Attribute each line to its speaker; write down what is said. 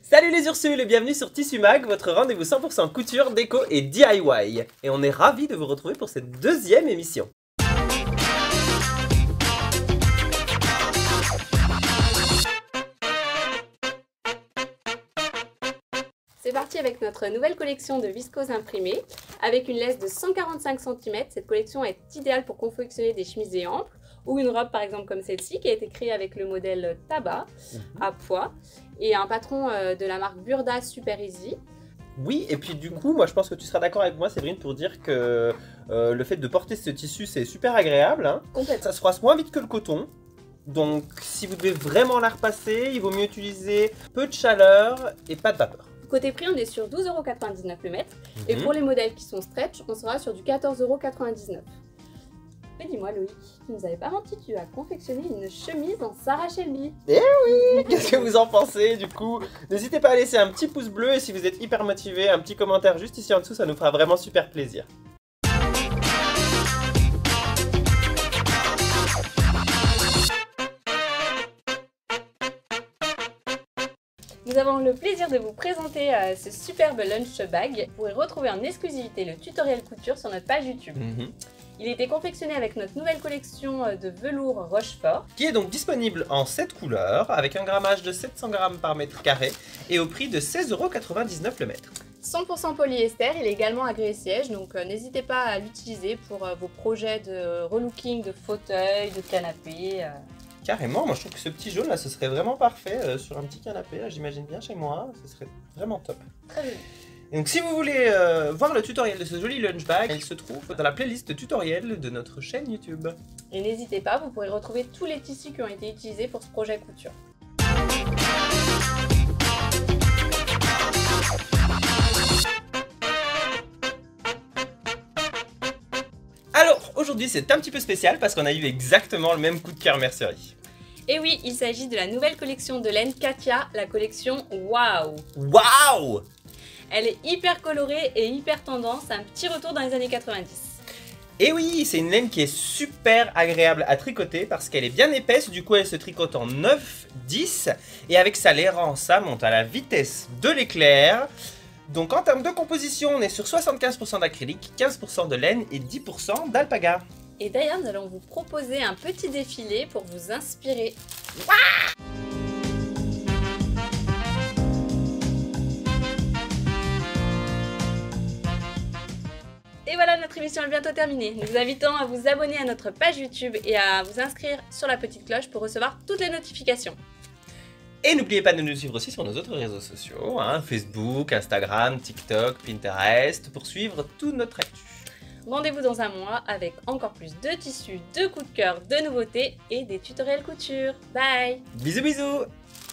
Speaker 1: Salut les Ursules et bienvenue sur Tissu Mag, votre rendez-vous 100% couture, déco et DIY. Et on est ravis de vous retrouver pour cette deuxième émission.
Speaker 2: C'est parti avec notre nouvelle collection de viscose imprimée avec une laisse de 145 cm. Cette collection est idéale pour confectionner des chemises amples ou une robe par exemple comme celle-ci qui a été créée avec le modèle tabac à pois et un patron de la marque Burda Super Easy.
Speaker 1: Oui, et puis du coup, moi je pense que tu seras d'accord avec moi Séverine pour dire que le fait de porter ce tissu c'est super agréable. Hein.
Speaker 2: Complètement.
Speaker 1: Ça se froisse moins vite que le coton. Donc si vous devez vraiment la repasser, il vaut mieux utiliser peu de chaleur et pas de vapeur.
Speaker 2: Côté prix, on est sur 12,99 € le mètre. Et pour les modèles qui sont stretch, on sera sur du 14,99 €. Mais dis-moi Loïc, tu nous avais pas menti, tu as confectionné une chemise en Sarah Shelby.
Speaker 1: Eh oui, qu'est-ce que vous en pensez du coup? N'hésitez pas à laisser un petit pouce bleu et si vous êtes hyper motivé, un petit commentaire juste ici en dessous, ça nous fera vraiment super plaisir.
Speaker 2: Nous avons le plaisir de vous présenter ce superbe lunch bag. Vous pourrez retrouver en exclusivité le tutoriel couture sur notre page YouTube. Il a été confectionné avec notre nouvelle collection de velours Rochefort.
Speaker 1: Qui est donc disponible en 7 couleurs, avec un grammage de 700 g par mètre carré et au prix de 16,99 € le mètre.
Speaker 2: 100% polyester, il est également à grès et siège, donc n'hésitez pas à l'utiliser pour vos projets de relooking de fauteuil, de canapé.
Speaker 1: Carrément, moi je trouve que ce petit jaune là, ce serait vraiment parfait sur un petit canapé, j'imagine bien chez moi, ce serait vraiment top.
Speaker 2: Très joli.
Speaker 1: Donc si vous voulez voir le tutoriel de ce joli lunch bag, il se trouve dans la playlist tutoriel de notre chaîne YouTube.
Speaker 2: Et n'hésitez pas, vous pourrez retrouver tous les tissus qui ont été utilisés pour ce projet couture.
Speaker 1: Alors aujourd'hui c'est un petit peu spécial parce qu'on a eu exactement le même coup de cœur mercerie.
Speaker 2: Et oui, il s'agit de la nouvelle collection de laine Katia, la collection Waouh!
Speaker 1: Waouh!
Speaker 2: Elle est hyper colorée et hyper tendance, un petit retour dans les années 90.
Speaker 1: Et oui, c'est une laine qui est super agréable à tricoter parce qu'elle est bien épaisse, du coup elle se tricote en 9-10 et avec ça l'aérant, ça monte à la vitesse de l'éclair. Donc en termes de composition, on est sur 75% d'acrylique, 15% de laine et 10% d'alpaga.
Speaker 2: Et d'ailleurs, nous allons vous proposer un petit défilé pour vous inspirer. Et voilà, notre émission est bientôt terminée. Nous vous invitons à vous abonner à notre page YouTube et à vous inscrire sur la petite cloche pour recevoir toutes les notifications.
Speaker 1: Et n'oubliez pas de nous suivre aussi sur nos autres réseaux sociaux, hein, Facebook, Instagram, TikTok, Pinterest, pour suivre tout notre actu.
Speaker 2: Rendez-vous dans un mois avec encore plus de tissus, de coups de cœur, de nouveautés et des tutoriels couture. Bye!
Speaker 1: Bisous bisous!